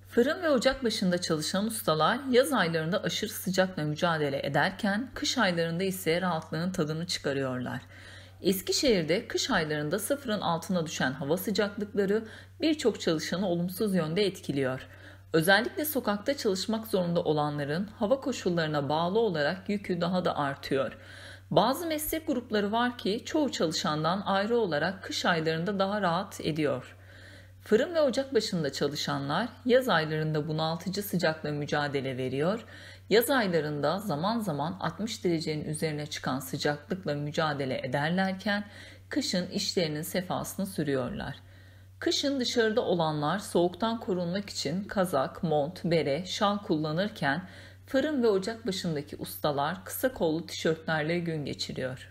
Fırın ve ocak başında çalışan ustalar yaz aylarında aşırı sıcakla mücadele ederken kış aylarında ise rahatlığın tadını çıkarıyorlar. Eskişehir'de kış aylarında sıfırın altına düşen hava sıcaklıkları birçok çalışanı olumsuz yönde etkiliyor. Özellikle sokakta çalışmak zorunda olanların hava koşullarına bağlı olarak yükü daha da artıyor. Bazı meslek grupları var ki çoğu çalışandan ayrı olarak kış aylarında daha rahat ediyor. Fırın ve ocak başında çalışanlar yaz aylarında bunaltıcı sıcakla mücadele veriyor, yaz aylarında zaman zaman 60 derecenin üzerine çıkan sıcaklıkla mücadele ederlerken kışın işlerinin sefasını sürüyorlar. Kışın dışarıda olanlar soğuktan korunmak için kazak, mont, bere, şal kullanırken fırın ve ocak başındaki ustalar kısa kollu tişörtlerle gün geçiriyor.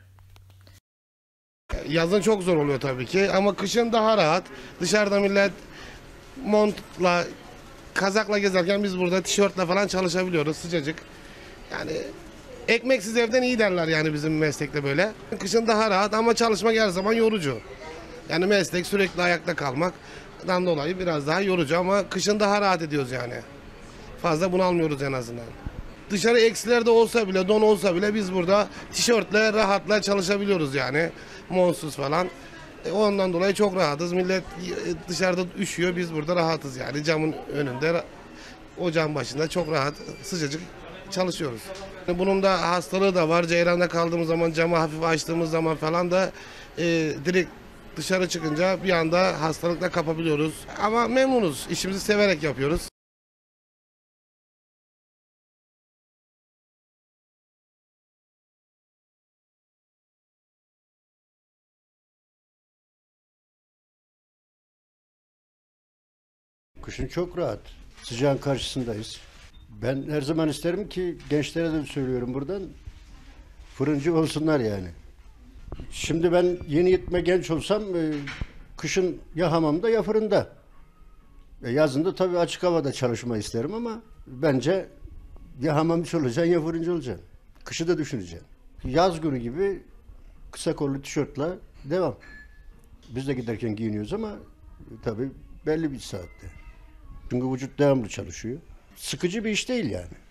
Yazın çok zor oluyor tabii ki ama kışın daha rahat. Dışarıda millet montla, kazakla gezerken biz burada tişörtle falan çalışabiliyoruz sıcacık. Yani ekmeksiz evden iyi derler yani bizim meslekte böyle. Kışın daha rahat ama çalışmak her zaman yorucu. Yani meslek sürekli ayakta kalmaktan dolayı biraz daha yorucu ama kışın daha rahat ediyoruz yani. Fazla bunalmıyoruz en azından. Dışarı eksilerde olsa bile, don olsa bile biz burada tişörtle rahatla çalışabiliyoruz yani. Monsuz falan. Ondan dolayı çok rahatız. Millet dışarıda üşüyor, biz burada rahatız yani. Camın önünde, ocağın başında çok rahat, sıcacık çalışıyoruz. Bunun da hastalığı da var. Ceyranda kaldığımız zaman, camı hafif açtığımız zaman falan da direkt dışarı çıkınca bir anda hastalıkla kapabiliyoruz. Ama memnunuz. İşimizi severek yapıyoruz. Kışın çok rahat. Sıcağın karşısındayız. Ben her zaman isterim ki gençlere de söylüyorum buradan fırıncı olsunlar yani. Şimdi ben yeni yetme genç olsam kışın ya hamamda ya fırında. Yazında tabii açık havada çalışma isterim ama bence ya hamamcı olacaksın ya fırıncı olacaksın. Kışı da düşüneceksin. Yaz günü gibi kısa kollu tişörtle devam. Biz de giderken giyiniyoruz ama tabii belli bir saatte. Çünkü vücut devamlı çalışıyor. Sıkıcı bir iş değil yani.